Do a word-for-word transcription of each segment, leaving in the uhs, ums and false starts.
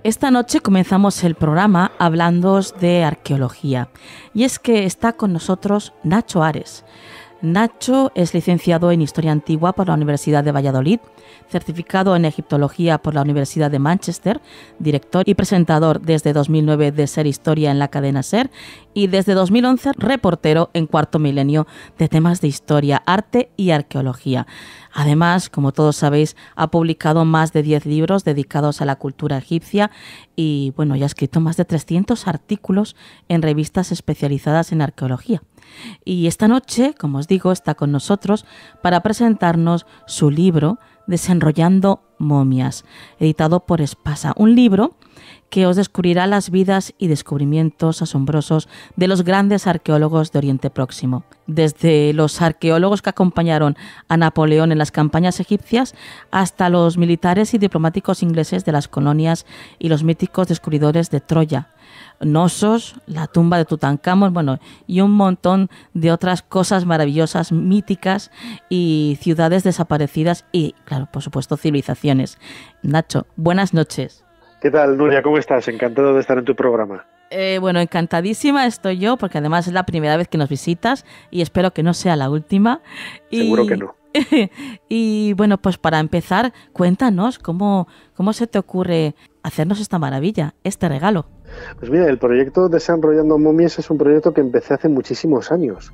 Esta noche comenzamos el programa hablando de arqueología. Y es que está con nosotros Nacho Ares. Nacho es licenciado en Historia Antigua por la Universidad de Valladolid, certificado en Egiptología por la Universidad de Manchester, director y presentador desde dos mil nueve de Ser Historia en la cadena Ser y desde dos mil once reportero en Cuarto Milenio de temas de historia, arte y arqueología. Además, como todos sabéis, ha publicado más de diez libros dedicados a la cultura egipcia y bueno, ya ha escrito más de trescientos artículos en revistas especializadas en arqueología. Y esta noche, como os digo, está con nosotros para presentarnos su libro Desenrollando momias, editado por Espasa, un libro que os descubrirá las vidas y descubrimientos asombrosos de los grandes arqueólogos de Oriente Próximo, desde los arqueólogos que acompañaron a Napoleón en las campañas egipcias hasta los militares y diplomáticos ingleses de las colonias y los míticos descubridores de Troya, Knossos, la tumba de Tutankamón, bueno, y un montón de otras cosas maravillosas, míticas y ciudades desaparecidas y, claro, por supuesto, civilizaciones. Nacho, buenas noches. ¿Qué tal, Nuria? ¿Cómo estás? Encantado de estar en tu programa. Eh, bueno, encantadísima estoy yo, porque además es la primera vez que nos visitas y espero que no sea la última. Seguro y... que no. Y bueno, pues para empezar, cuéntanos cómo, cómo se te ocurre hacernos esta maravilla, este regalo. Pues mira, el proyecto Desenrollando momias es un proyecto que empecé hace muchísimos años.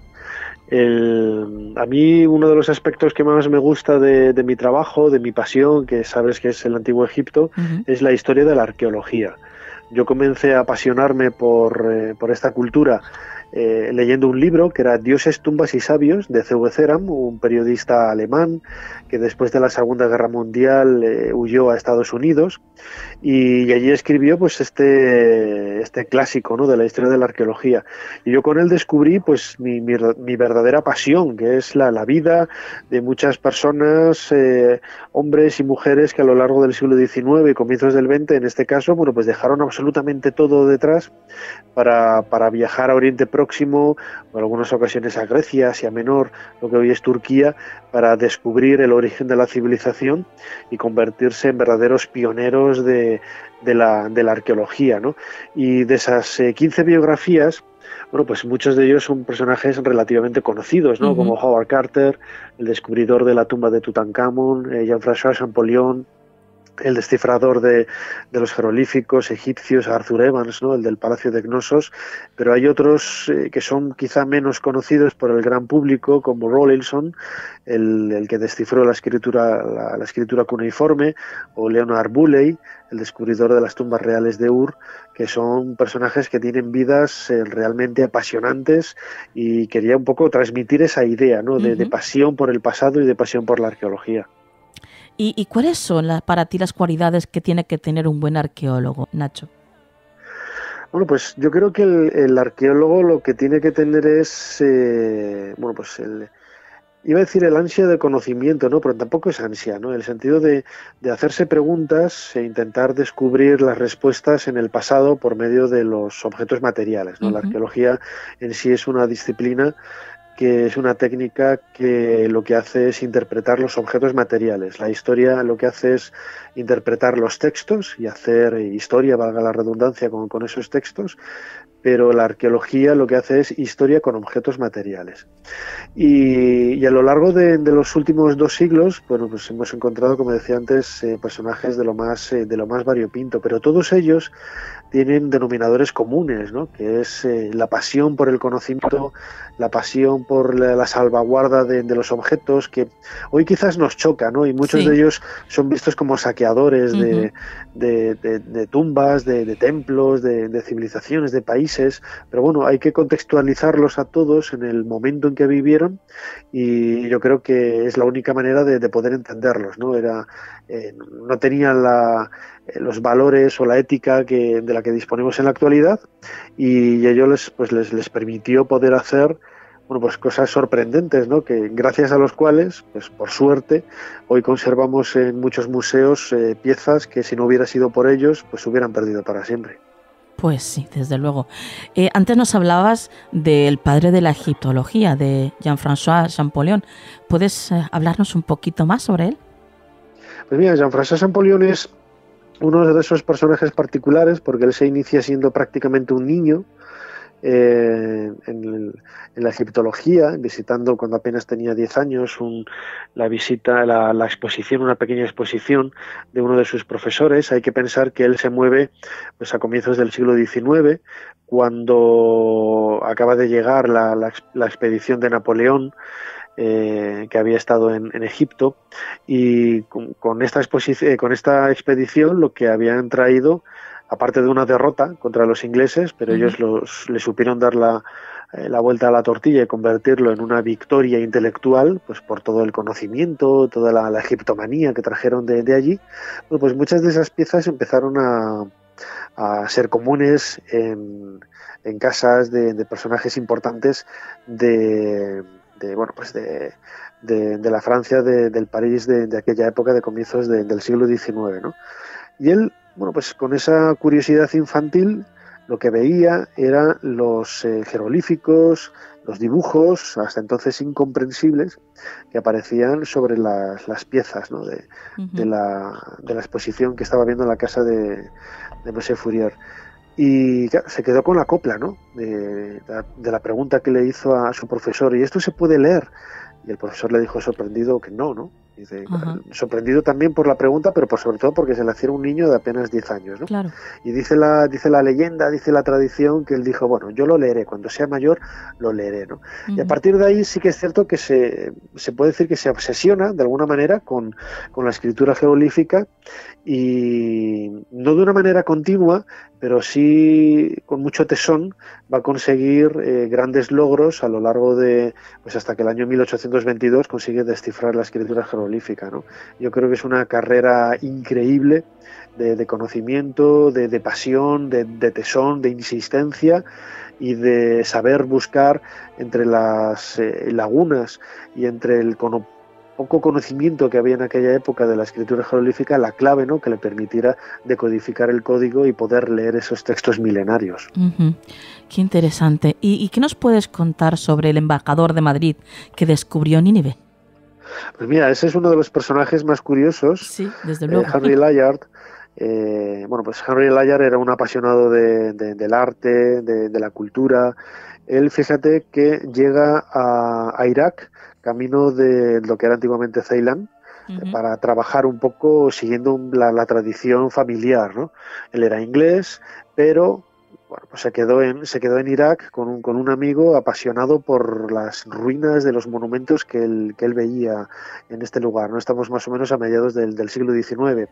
El, a mí uno de los aspectos que más me gusta de, de mi trabajo, de mi pasión, que sabes que es el Antiguo Egipto, uh-huh. es la historia de la arqueología. Yo comencé a apasionarme por, eh, por esta cultura eh, leyendo un libro que era Dioses, tumbas y sabios, de C V Ceram, un periodista alemán que después de la Segunda Guerra Mundial eh, huyó a Estados Unidos y, y allí escribió pues este, este clásico, ¿no?, de la historia de la arqueología. Y yo con él descubrí pues mi, mi, mi verdadera pasión, que es la, la vida de muchas personas, eh, hombres y mujeres que a lo largo del siglo diecinueve y comienzos del veinte, en este caso, bueno, pues dejaron absolutamente todo detrás para, para viajar a Oriente Próximo, o en algunas ocasiones a Grecia, Asia Menor, lo que hoy es Turquía, para descubrir el origen de la civilización y convertirse en verdaderos pioneros de, de, la, de la arqueología, ¿no? Y de esas eh, quince biografías, bueno, pues muchos de ellos son personajes relativamente conocidos, ¿no? Uh-huh. Como Howard Carter, el descubridor de la tumba de Tutankamón, eh, Jean-François Champollion, el descifrador de, de los jeroglíficos egipcios, Arthur Evans, ¿no?, el del Palacio de Knossos, pero hay otros eh, que son quizá menos conocidos por el gran público, como Rawlinson, el, el que descifró la escritura, la, la escritura cuneiforme, o Leonard Bulley, el descubridor de las tumbas reales de Ur, que son personajes que tienen vidas eh, realmente apasionantes, y quería un poco transmitir esa idea, ¿no?, de, uh-huh. de pasión por el pasado y de pasión por la arqueología. ¿Y, ¿Y cuáles son la, para ti las cualidades que tiene que tener un buen arqueólogo, Nacho? Bueno, pues yo creo que el, el arqueólogo lo que tiene que tener es, eh, bueno, pues el, iba a decir el ansia de conocimiento, ¿no? Pero tampoco es ansia, ¿no? El sentido de, de hacerse preguntas e intentar descubrir las respuestas en el pasado por medio de los objetos materiales, ¿no? Uh-huh. La arqueología en sí es una disciplina que es una técnica que lo que hace es interpretar los objetos materiales. La historia lo que hace es interpretar los textos y hacer historia, valga la redundancia, con, con esos textos, pero la arqueología lo que hace es historia con objetos materiales. Y, y a lo largo de, de los últimos dos siglos, bueno, pues hemos encontrado, como decía antes, eh, personajes de lo más eh, de lo más variopinto, pero todos ellos tienen denominadores comunes, ¿no?, que es eh, la pasión por el conocimiento, la pasión por la, la salvaguarda de, de los objetos, que hoy quizás nos choca, ¿no? Y muchos sí. de ellos son vistos como saqueadores uh-huh. de, de, de, de tumbas, de, de templos, de, de civilizaciones, de países, pero bueno, hay que contextualizarlos a todos en el momento en que vivieron, y yo creo que es la única manera de, de poder entenderlos, ¿no? Era, eh, no tenían la, eh, los valores o la ética que, de la que disponemos en la actualidad, y ello les, pues les, les permitió poder hacer, bueno, pues cosas sorprendentes, ¿no?, que gracias a los cuales, pues por suerte, hoy conservamos en muchos museos eh, piezas que si no hubiera sido por ellos, pues se hubieran perdido para siempre. Pues sí, desde luego. Eh, antes nos hablabas del padre de la egiptología, de Jean-François Champollion. ¿Puedes eh, hablarnos un poquito más sobre él? Pues mira, Jean-François Champollion es uno de esos personajes particulares, porque él se inicia siendo prácticamente un niño, Eh, en, el, en la egiptología, visitando cuando apenas tenía diez años un, la visita, la, la exposición, una pequeña exposición de uno de sus profesores. Hay que pensar que él se mueve pues a comienzos del siglo diecinueve, cuando acaba de llegar la, la, la expedición de Napoleón, Eh, que había estado en, en Egipto, y con, con, esta exposición, con esta expedición lo que habían traído, aparte de una derrota contra los ingleses, pero uh-huh. ellos los, le supieron dar la, eh, la vuelta a la tortilla y convertirlo en una victoria intelectual, pues por todo el conocimiento, toda la, la egiptomanía que trajeron de, de allí. Bueno, pues muchas de esas piezas empezaron a, a ser comunes en, en casas de, de personajes importantes de... de bueno pues de, de, de la Francia, de, del París de, de aquella época, de comienzos de, del siglo diecinueve, ¿no? Y él, bueno, pues con esa curiosidad infantil, lo que veía eran los eh, jeroglíficos, los dibujos, hasta entonces incomprensibles, que aparecían sobre las, las piezas, ¿no? de, uh-huh. de, la, de la exposición que estaba viendo en la casa de, de Monsieur Fourier. Y claro, se quedó con la copla, ¿no? De, de la pregunta que le hizo a su profesor, ¿y esto se puede leer? Y el profesor le dijo sorprendido que no, ¿no? Dice, uh-huh. sorprendido también por la pregunta, pero por sobre todo porque se le hacía un niño de apenas diez años, ¿no? Claro. Y dice la, dice la leyenda, dice la tradición, que él dijo, bueno, yo lo leeré, cuando sea mayor lo leeré, ¿no? Uh-huh. Y a partir de ahí sí que es cierto que se, se puede decir que se obsesiona de alguna manera con, con la escritura jeroglífica, y no de una manera continua, pero sí con mucho tesón va a conseguir eh, grandes logros a lo largo de, pues hasta que el año mil ochocientos veintidós consigue descifrar la escritura jeroglífica, ¿no? Yo creo que es una carrera increíble de, de conocimiento, de, de pasión, de, de tesón, de insistencia y de saber buscar entre las eh, lagunas y entre el conocimiento, poco conocimiento que había en aquella época de la escritura jeroglífica, la clave, ¿no?, que le permitiera decodificar el código y poder leer esos textos milenarios. Uh-huh. Qué interesante. ¿Y, ¿Y qué nos puedes contar sobre el embajador de Madrid que descubrió Nínive? Pues mira, ese es uno de los personajes más curiosos. Sí, desde luego. Eh, Henry Layard. Eh, bueno, pues Henry Layard era un apasionado de, de, del arte, de, de la cultura. Él, fíjate que llega a, a Irak, camino de lo que era antiguamente Ceilán, uh-huh. para trabajar un poco siguiendo la, la tradición familiar, ¿no? Él era inglés, pero bueno, pues se quedó en se quedó en Irak con un, con un amigo apasionado por las ruinas de los monumentos que él, que él veía en este lugar, ¿no? Estamos más o menos a mediados del, del siglo diecinueve.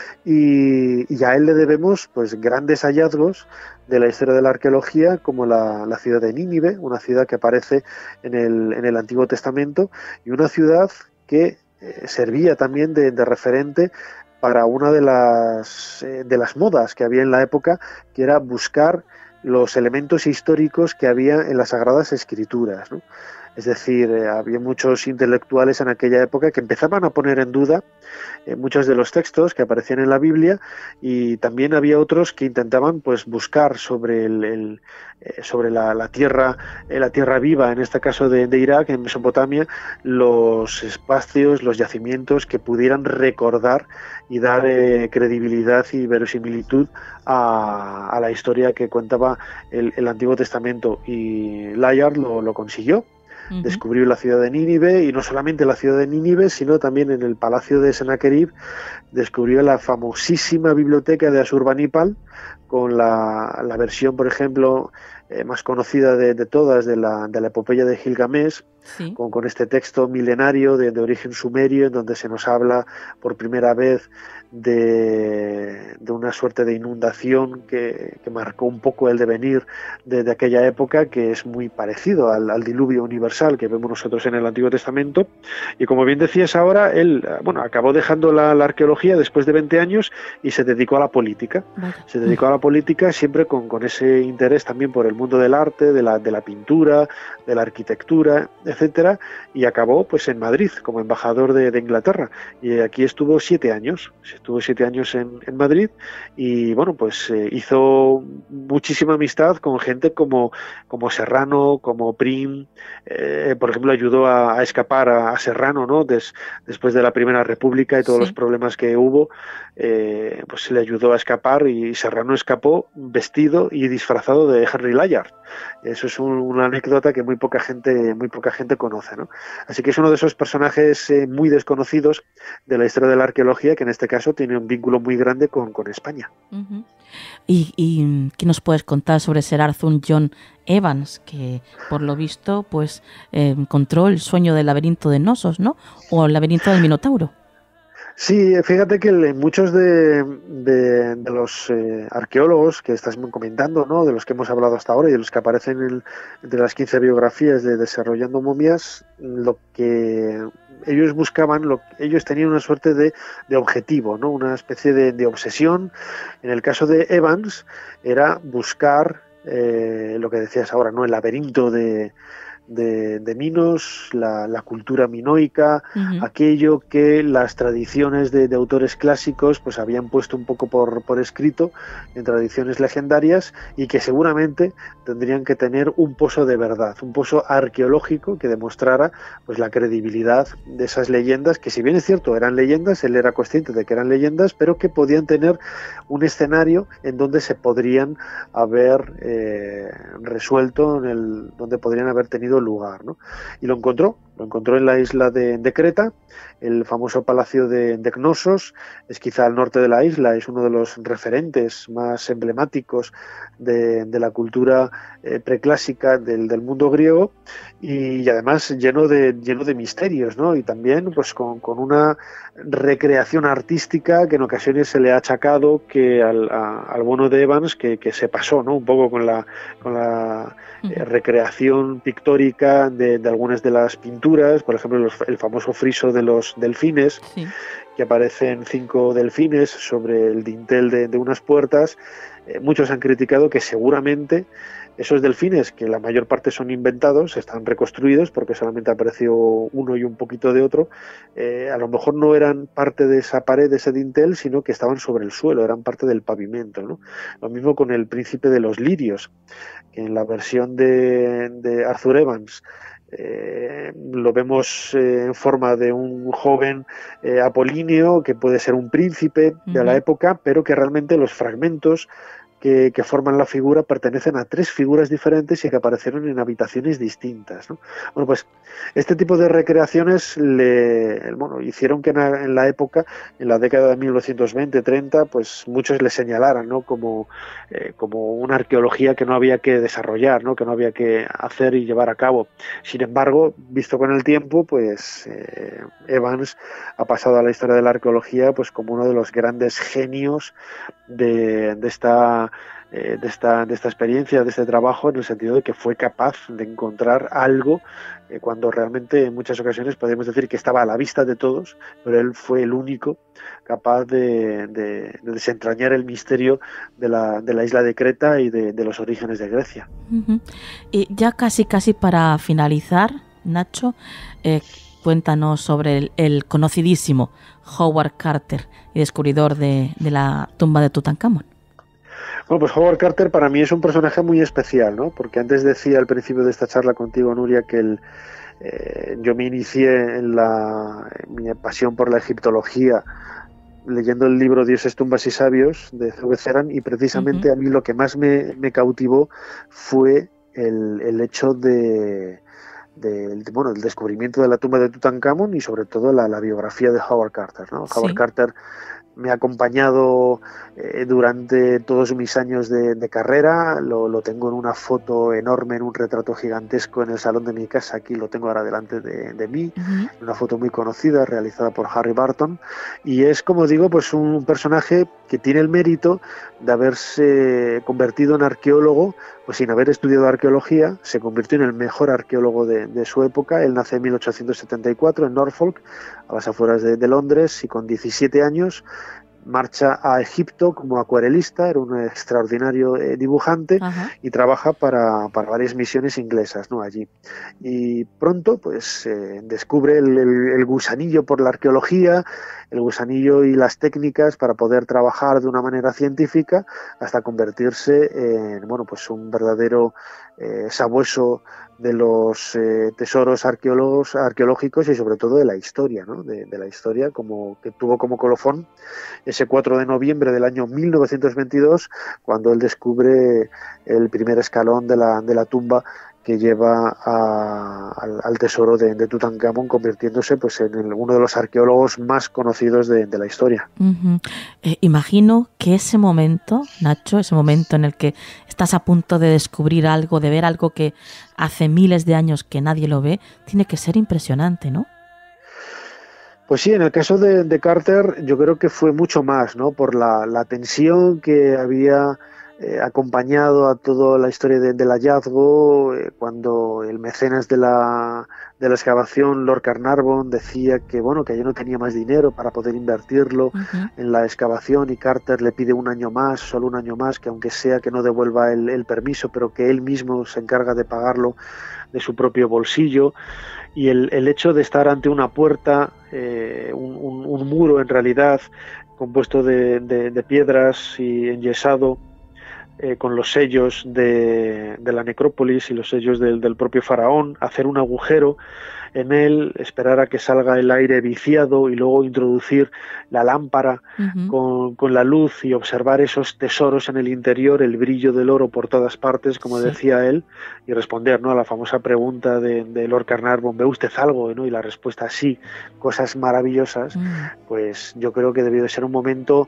Y, y a él le debemos pues grandes hallazgos de la historia de la arqueología, como la, la ciudad de Nínive, una ciudad que aparece en el, en el Antiguo Testamento, y una ciudad que eh, servía también de, de referente para una de las, eh, de las modas que había en la época, que era buscar los elementos históricos que había en las Sagradas Escrituras, ¿no? Es decir, eh, había muchos intelectuales en aquella época que empezaban a poner en duda eh, muchos de los textos que aparecían en la Biblia, y también había otros que intentaban pues buscar sobre el, el eh, sobre la, la tierra eh, la tierra viva, en este caso de, de Irak, en Mesopotamia, los espacios, los yacimientos que pudieran recordar y dar eh, credibilidad y verosimilitud a, a la historia que contaba el, el Antiguo Testamento, y Layard lo, lo consiguió. Uh-huh. Descubrió la ciudad de Nínive, y no solamente la ciudad de Nínive, sino también en el palacio de Sennacherib descubrió la famosísima biblioteca de Asurbanipal, con la, la versión, por ejemplo, eh, más conocida de, de todas, de la, de la epopeya de Gilgamesh, sí. con, con este texto milenario de, de origen sumerio, en donde se nos habla por primera vez de, de una suerte de inundación que, que marcó un poco el devenir de, de aquella época, que es muy parecido al, al diluvio universal que vemos nosotros en el Antiguo Testamento. Y como bien decías ahora, él bueno, acabó dejando la, la arqueología después de veinte años y se dedicó a la política. Vale. Se dedicó a la política siempre con, con ese interés también por el mundo mundo del arte, de la, de la pintura, de la arquitectura, etcétera, y acabó pues en Madrid como embajador de, de Inglaterra. Y aquí estuvo siete años, estuvo siete años en, en Madrid y bueno, pues eh, hizo muchísima amistad con gente como, como Serrano, como Prim, eh, por ejemplo, ayudó a, a escapar a, a Serrano, ¿no? Des, después de la Primera República y todos sí. los problemas que hubo, eh, pues le ayudó a escapar y Serrano escapó vestido y disfrazado de Henry Layard. Eso es un, una anécdota que muy poca gente, muy poca gente conoce, ¿no? Así que es uno de esos personajes eh, muy desconocidos de la historia de la arqueología, que en este caso tiene un vínculo muy grande con, con España. Uh-huh. ¿Y, ¿Y qué nos puedes contar sobre Sir Arthur John Evans, que por lo visto pues eh, encontró el sueño del laberinto de Knossos, ¿no? O el laberinto del Minotauro? Sí, fíjate que muchos de, de, de los eh, arqueólogos que estás comentando, ¿no? De los que hemos hablado hasta ahora y de los que aparecen en, entre las quince biografías de Desarrollando Momias, lo que ellos buscaban, lo, ellos tenían una suerte de, de objetivo, ¿no? Una especie de, de obsesión. En el caso de Evans era buscar eh, lo que decías ahora, ¿no? El laberinto de De, de Minos, la, la cultura minoica, uh-huh. aquello que las tradiciones de, de autores clásicos pues habían puesto un poco por, por escrito en tradiciones legendarias y que seguramente tendrían que tener un pozo de verdad, un pozo arqueológico que demostrara pues la credibilidad de esas leyendas, que si bien es cierto eran leyendas, él era consciente de que eran leyendas, pero que podían tener un escenario en donde se podrían haber eh, resuelto, en el, donde podrían haber tenido lugar, ¿no? Y lo encontró, lo encontró en la isla de, de Creta, el famoso palacio de, de Knossos, es quizá al norte de la isla, es uno de los referentes más emblemáticos de, de la cultura eh, preclásica del, del mundo griego y, y además lleno de, lleno de misterios, ¿no? Y también pues con, con una recreación artística que en ocasiones se le ha achacado que al, a, al bueno de Evans que, que se pasó, ¿no? Un poco con la, con la eh, recreación pictórica de, de algunas de las pinturas, por ejemplo los, el famoso friso de los delfines, sí. que aparecen cinco delfines sobre el dintel de, de unas puertas. Eh, muchos han criticado que seguramente esos delfines, que la mayor parte son inventados, están reconstruidos porque solamente apareció uno y un poquito de otro, eh, a lo mejor no eran parte de esa pared, de ese dintel, sino que estaban sobre el suelo, eran parte del pavimento, ¿no? Lo mismo con el príncipe de los lirios, que en la versión de, de Arthur Evans Eh, lo vemos eh, en forma de un joven eh, apolíneo que puede ser un príncipe de uh-huh. la época, pero que realmente los fragmentos que, que forman la figura pertenecen a tres figuras diferentes y que aparecieron en habitaciones distintas, ¿no? Bueno, pues este tipo de recreaciones le, bueno, hicieron que en la, en la época, en la década de mil novecientos veinte treinta, pues muchos le señalaran, ¿no? como, eh, como una arqueología que no había que desarrollar, ¿no? Que no había que hacer y llevar a cabo. Sin embargo, visto con el tiempo, pues eh, Evans ha pasado a la historia de la arqueología pues como uno de los grandes genios de, de esta eh, de esta de esta experiencia, de este trabajo, en el sentido de que fue capaz de encontrar algo eh, cuando realmente en muchas ocasiones podríamos decir que estaba a la vista de todos, pero él fue el único capaz de, de, de desentrañar el misterio de la, de la isla de Creta y de, de los orígenes de Grecia. Uh-huh. Y ya casi casi para finalizar, Nacho, eh, cuéntanos sobre el, el conocidísimo Howard Carter y descubridor de, de la tumba de Tutankamón. Bueno, pues Howard Carter para mí es un personaje muy especial, ¿no? Porque antes decía al principio de esta charla contigo, Nuria, que el, eh, yo me inicié en, la, en mi pasión por la egiptología leyendo el libro Dioses, tumbas y sabios de C V Ceran, y precisamente uh-huh. a mí lo que más me, me cautivó fue el, el hecho de... Del, bueno, el descubrimiento de la tumba de Tutankamón y sobre todo la, la biografía de Howard Carter, ¿no? Sí. Howard Carter me ha acompañado eh, durante todos mis años de, de carrera, lo, lo tengo en una foto enorme, en un retrato gigantesco en el salón de mi casa, aquí lo tengo ahora delante de, de mí, uh-huh. una foto muy conocida realizada por Harry Barton, y es, como digo, pues un personaje que tiene el mérito de haberse convertido en arqueólogo, pues sin haber estudiado arqueología, se convirtió en el mejor arqueólogo de, de su época. Él nace en mil ochocientos setenta y cuatro en Norfolk, a las afueras de, de Londres, y con diecisiete años marcha a Egipto como acuarelista, era un extraordinario eh, dibujante. Ajá. Y trabaja para, para varias misiones inglesas, ¿no? Allí. Y pronto pues eh, descubre el, el, el gusanillo por la arqueología, el gusanillo y las técnicas para poder trabajar de una manera científica hasta convertirse en, bueno, pues un verdadero eh, sabueso de los eh, tesoros arqueólogos, arqueológicos y sobre todo de la historia, ¿no? de, de la historia como que tuvo como colofón ese cuatro de noviembre del año mil novecientos veintidós, cuando él descubre el primer escalón de la, de la tumba que lleva a, al, al tesoro de, de Tutankamón, convirtiéndose pues en el, uno de los arqueólogos más conocidos de, de la historia. Uh-huh. Eh, imagino que ese momento, Nacho, ese momento en el que estás a punto de descubrir algo, de ver algo que hace miles de años que nadie lo ve, tiene que ser impresionante, ¿no? Pues sí, en el caso de, de Carter yo creo que fue mucho más, ¿no? Por la, la tensión que había eh, acompañado a toda la historia de, del hallazgo, eh, cuando el mecenas de la, de la excavación, Lord Carnarvon, decía que bueno que ya no tenía más dinero para poder invertirlo uh-huh. en la excavación, y Carter le pide un año más, solo un año más, que aunque sea que no devuelva el, el permiso, pero que él mismo se encarga de pagarlo de su propio bolsillo. Y el, el hecho de estar ante una puerta, eh, un, un, un muro en realidad compuesto de, de, de piedras y enyesado, eh, con los sellos de, de la necrópolis y los sellos del, del propio faraón, hacer un agujero en él, esperar a que salga el aire viciado y luego introducir la lámpara uh-huh. con, con la luz y observar esos tesoros en el interior, el brillo del oro por todas partes, como sí. decía él, y responder, ¿no?, a la famosa pregunta de, de Lord Carnarvon, ¿ve usted algo?, ¿no? Y la respuesta sí, cosas maravillosas. Uh-huh. Pues yo creo que debió de ser un momento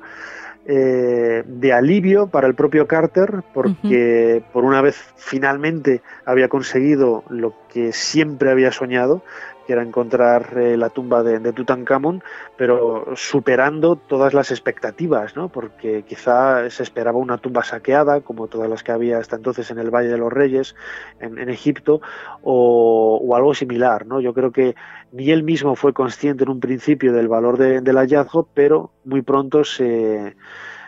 Eh, de alivio para el propio Carter, porque uh-huh. por una vez finalmente había conseguido lo que siempre había soñado, que era encontrar eh, la tumba de, de Tutankamón, pero superando todas las expectativas, ¿no? Porque quizá se esperaba una tumba saqueada, como todas las que había hasta entonces en el Valle de los Reyes, en, en Egipto, o, o algo similar, ¿no? Yo creo que ni él mismo fue consciente en un principio del valor de, del hallazgo, pero muy pronto se,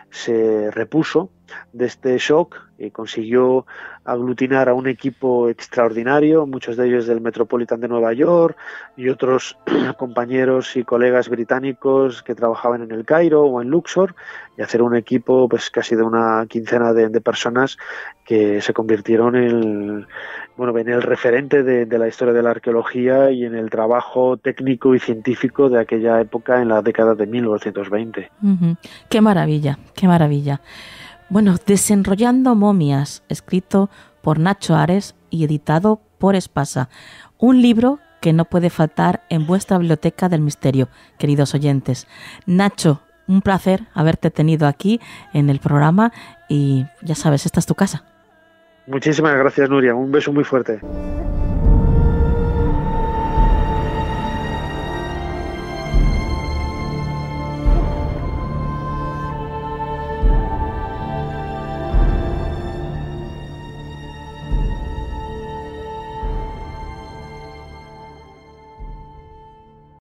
se repuso de este shock y consiguió aglutinar a un equipo extraordinario, muchos de ellos del Metropolitan de Nueva York y otros compañeros y colegas británicos que trabajaban en el Cairo o en Luxor, y hacer un equipo pues casi de una quincena de, de personas que se convirtieron en, bueno, en el referente de, de la historia de la arqueología y en el trabajo técnico y científico de aquella época en la década de mil novecientos veinte. Uh-huh. Qué maravilla, qué maravilla. Bueno, Desenrollando momias, escrito por Nacho Ares y editado por Espasa. Un libro que no puede faltar en vuestra biblioteca del misterio, queridos oyentes. Nacho, un placer haberte tenido aquí en el programa y ya sabes, esta es tu casa. Muchísimas gracias, Nuria. Un beso muy fuerte.